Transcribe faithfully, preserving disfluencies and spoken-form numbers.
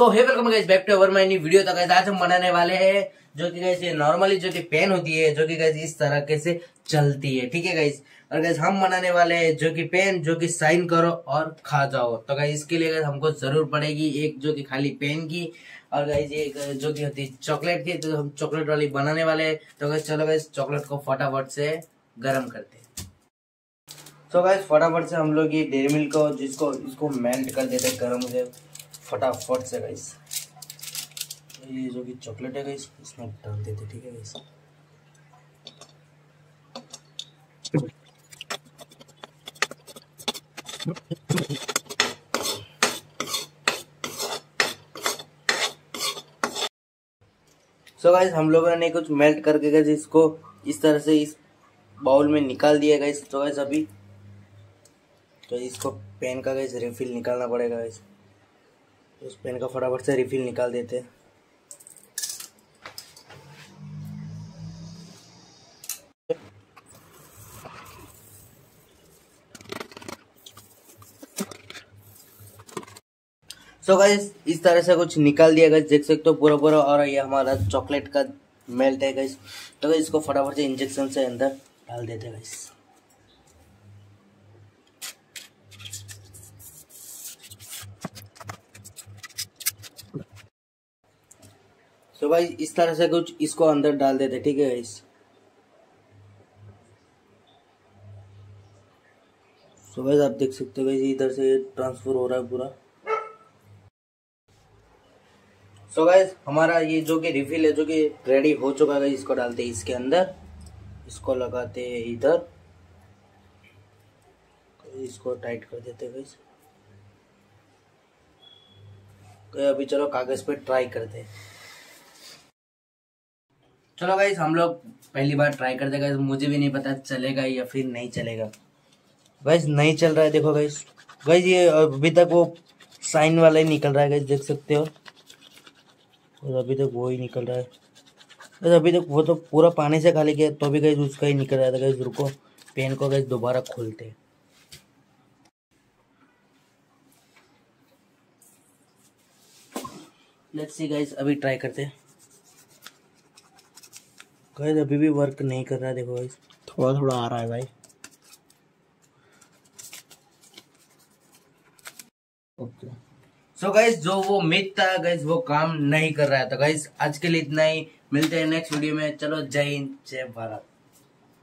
So hey welcome guys back to our my new video. तो guys आज हम बनाने वाले हैं जो कि गाइस ये नॉर्मली जो कि पेन होती है जो कि गाइस इस तरह से चलती है, ठीक है गाइस। और गाइस हम बनाने वाले हैं जो कि पेन जो कि साइन करो और खा जाओ। तो गाइस इसके लिए गाइस हमको जरूर पड़ेगी एक जो कि खाली पेन की, और गाइस ये जो कि होती है चॉकलेट की। तो हम चॉकलेट वाली बनाने वाले हैं। तो गाइस चलो गाइस चॉकलेट को फटाफट से गर्म करते हैं। तो गाइस फटाफट से हम लोग ये डेयरी मिल्क को जिसको इसको मेल्ट कर देते हैं गर्म से फटाफट से गाइस। ये जो कि चॉकलेट है गाइस इसमें डाल देते, ठीक है गाइस। सो गाइस हम लोगों ने कुछ मेल्ट करके गाइस इसको इस तरह से इस बाउल में निकाल दिया गाइस। तो गाइस अभी तो इसको पेन का गाइस रिफिल निकालना पड़ेगा गाइस। उस पेन का फटाफट से रिफिल निकाल देते हैं। सो गाइस इस तरह से कुछ निकाल दिया गाइस, देख सकते हो पूरा पूरा। और ये हमारा चॉकलेट का मेल्ट है गाइस। तो गाइस इसको फटाफट से इंजेक्शन से अंदर डाल देते हैं गाइस। तो गाइस इस तरह से कुछ इसको अंदर डाल देते, ठीक है गाइस। सो गाइस आप देख सकते हो गाइस इधर से ट्रांसफर हो रहा है पूरा। सो गाइस हमारा ये जो कि रिफिल है जो कि रेडी हो चुका है। इसको डालते हैं इसके अंदर, इसको लगाते हैं इधर, इसको टाइट कर देते हैं गाइस। तो अभी चलो कागज पे ट्राई करते हैं। चलो गाइस हम लोग पहली बार ट्राई करते हैं गाइस। मुझे भी नहीं पता चलेगा या फिर नहीं चलेगा गाइस। नहीं चल रहा है, देखो गाइस। गाइस ये अभी तक वो साइन वाला ही निकल रहा है गाइस, देख सकते हो। और अभी तक वो ही निकल रहा है गाइस। अभी तक वो तो पूरा पानी से खाली किया तो भी गाइस उसका ही निकल रहा था गाइस। रुको पेन को गाइस दोबारा खोलते हैं। लेट्स सी गाइस अभी ट्राई करते हैं गाइस। अभी भी वर्क नहीं कर रहा है, देखो गाइस। थोड़ा थोड़ा आ रहा है भाई। ओके सो गाइस जो वो मिथ था गाइस वो काम नहीं कर रहा है। तो गाइस आज के लिए इतना ही, मिलते हैं नेक्स्ट वीडियो में। चलो जय हिंद जय भारत।